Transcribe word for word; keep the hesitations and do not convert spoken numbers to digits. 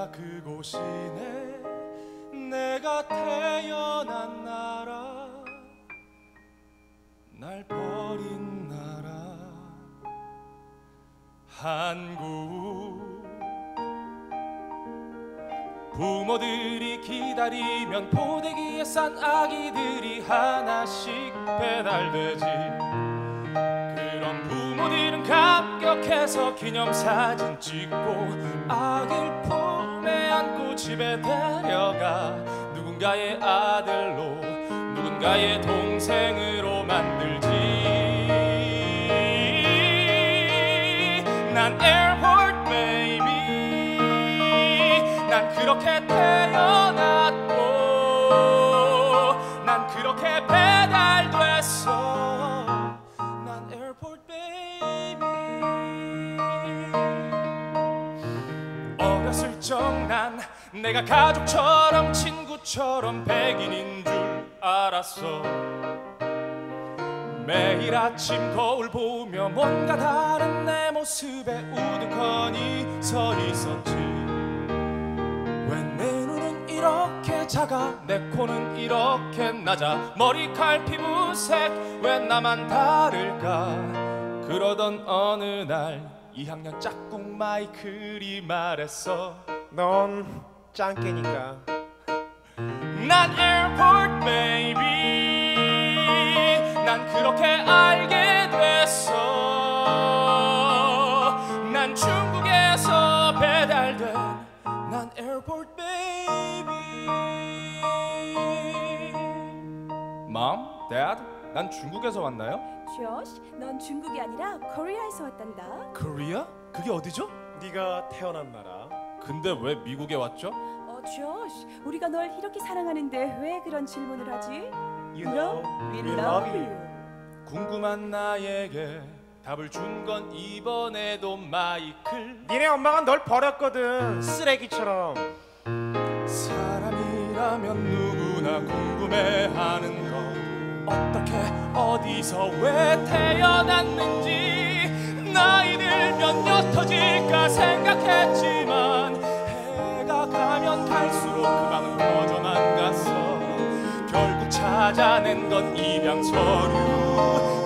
바다 그곳이네 내가 태어난 나라 날 버린 나라 한국 부모들이 기다리면 포대기에 싼 아기들이 하나씩 배달되지 그럼 부모들은 감격해서 기념사진 찍고 아기를 품에 안고 집에 데려가 누군가의 아들로 누군가의 동생으로 만들지 난 에어포트 베이비 난 그렇게 태어났고 난 그렇게 배달됐어 난 에어포트 베이비 어렸을 적 난 내가 가족처럼 친구처럼 백인인 줄 알았어 매일 아침 거울 보며 뭔가 다른 내 모습에 우두커니 서 있었지 왜 내 눈은 이렇게 작아 내 코는 이렇게 낮아 머리칼 피부색 왜 나만 다를까 그러던 어느 날 이 학년 짝꿍 마이클이 말했어 넌 짱깨니까 난 에어포트 베이비 난 그렇게 알게 됐어 난 중국에서 배달된 난 에어포트 베이비 Mom, Dad, 난 중국에서 왔나요? 조시, 넌 중국이 아니라 코리아에서 왔단다. 코리아? 그게 어디죠? 네가 태어난 나라 근데 왜 미국에 왔죠? 어, 조시, 우리가 널 이렇게 사랑하는데 왜 그런 질문을 하지? You know, we we love love you. 궁금한 나에게 답을 준 건 이번에도 마이클 니네 엄마가 널 버렸거든 쓰레기처럼 사람이라면 누구나 궁금해하는 것 어떻게 어디서 왜 태어났는지 나이 들면 옅어질까 생각했지만 해가 가면 갈수록 그 방은 커져만 갔어 결국 찾아낸 건 입양 서류